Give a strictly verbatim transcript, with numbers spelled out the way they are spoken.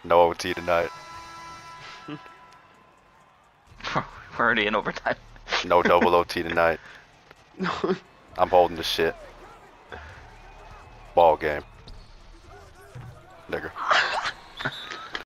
No O T tonight. We're already in overtime. No double O T tonight. I'm holding the shit. Ball game. Nigga.